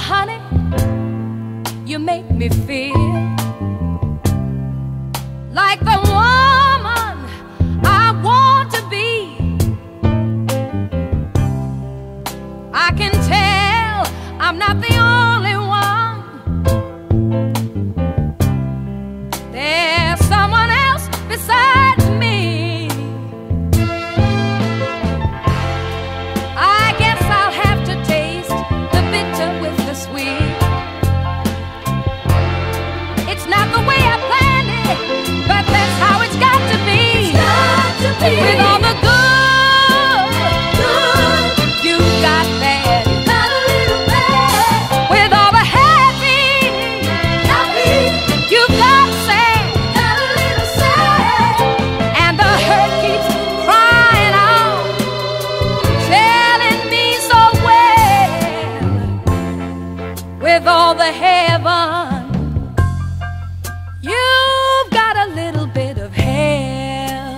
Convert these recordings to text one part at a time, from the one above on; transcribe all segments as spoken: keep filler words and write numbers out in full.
honey, you make me feel like the woman I want to be. I can tell I'm not the only one. There's someone else besides me. I guess I'll have to taste the bitter with the sweet. It's not the way I planned it, but that's how it's got to be. It's got to be. With all the good, Good. you got bad. Got a little bad. With all the happy, Happy. you got sad. Got a little sad. And the hurt keeps crying out, telling me so well. With all the heaven, you've got a little bit of hell.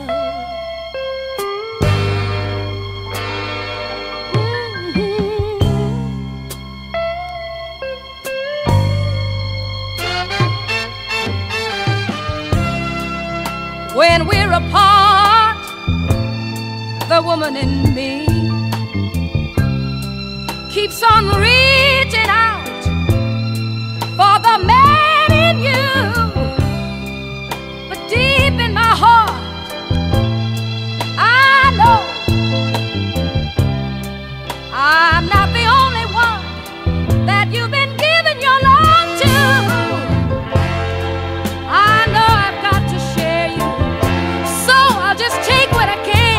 When we're apart, the woman in me keeps on reaching out for the man in you. But deep in my heart, I know I'm not the only one that you've been giving your love to. I know I've got to share you, so I'll just take what I can.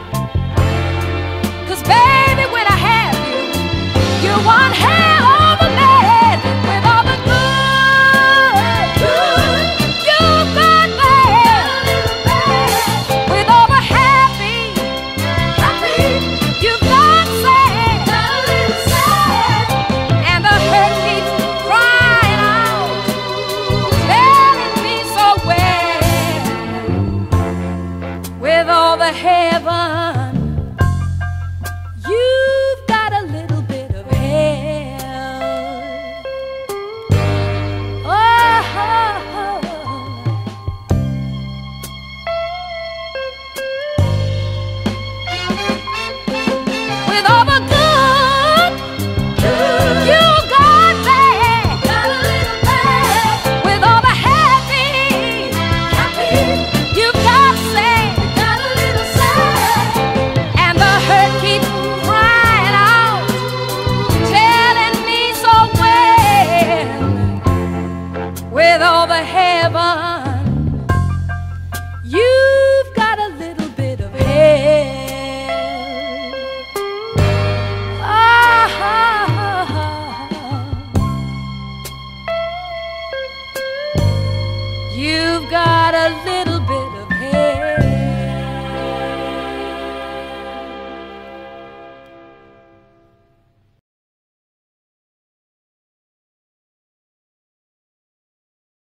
'Cause baby, when I have you, you're one hell of a man. With all the good, Good. you've got bad. With all the happy, Happy. you've got sad. Got a little sad. And the hurt keeps crying out, telling me so well. With all the heaven, you've got a little bit of hell. Oh, with all the good, you got bad. Got a little bad. With all the happy, Happy. you've got sad. Got a little sad. And the hurt keeps crying out, telling me so well. With all the heaven, you've got a little bit of hell. Ah, you've got a little bit